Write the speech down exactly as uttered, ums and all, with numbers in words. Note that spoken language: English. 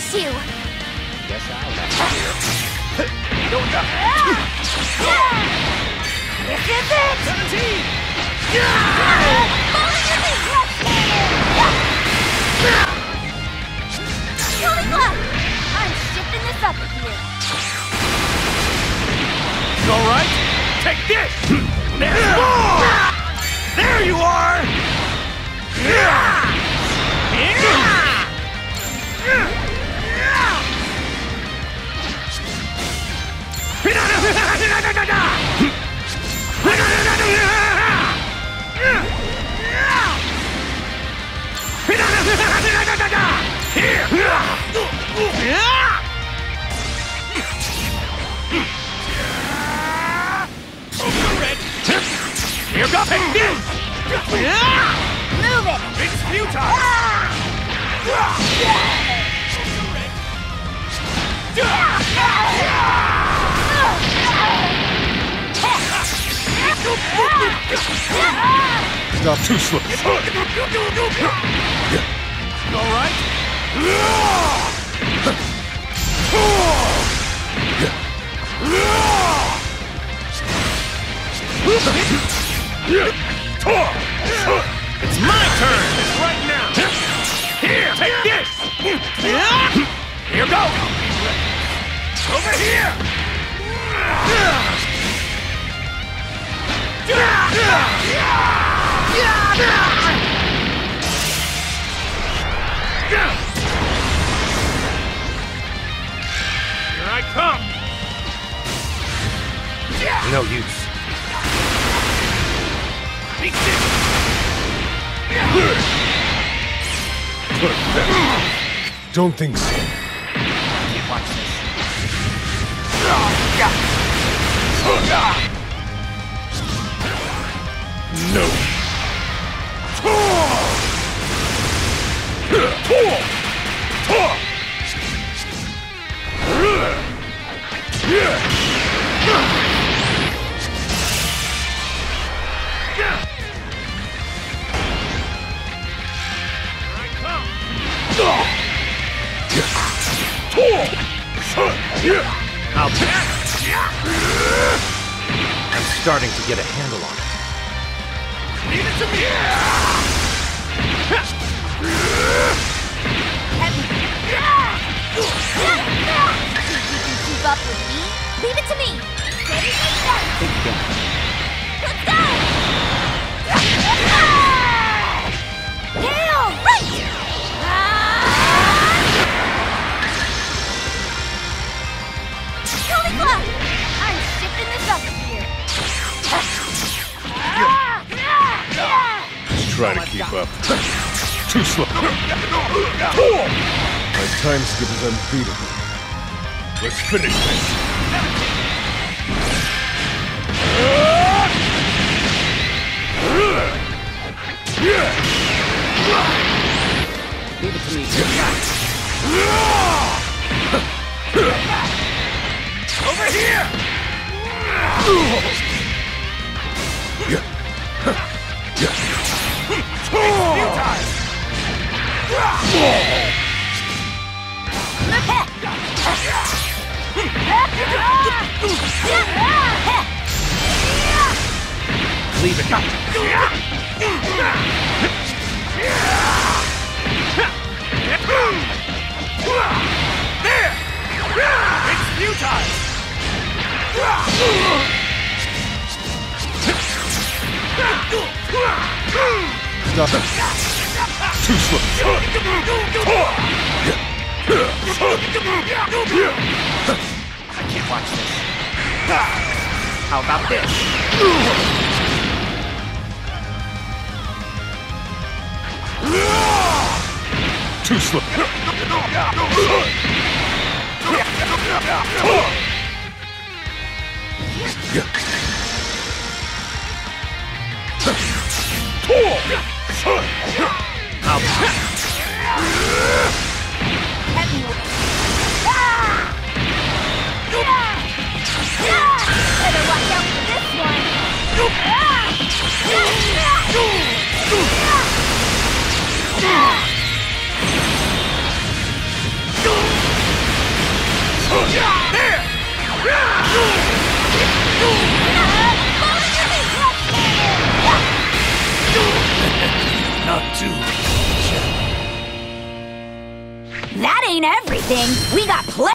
face you! Guess I'll have to hear. This is it! seventeen! Holy Club! I'm shifting this up with you. All right, take this! There's more! There you are! Here goes! Take this! Move it! It's futile! Not too slow. All right? It's my turn! Right now! Here, take this! Here goes! Over here! Here I come! No use. Beat this! Don't think so. Can't watch this. No. I'll bet. I'm starting to get a handle on it. Leave it to me! Heavy. Think you can keep up with me? Leave it to me! Ready, go! Think again. Let's go! Hail! Right! Holy Club! I'm shifting this up here. Try to keep up. Too slow. My time skip is unbeatable. Let's finish this. Leave it to me. Over here! Leave it. There! It's futile! Stop it. Too slow. I can't watch this. How about this? Too slow. I'll Better watch out for this one. There! Not too. That ain't everything. We got plenty.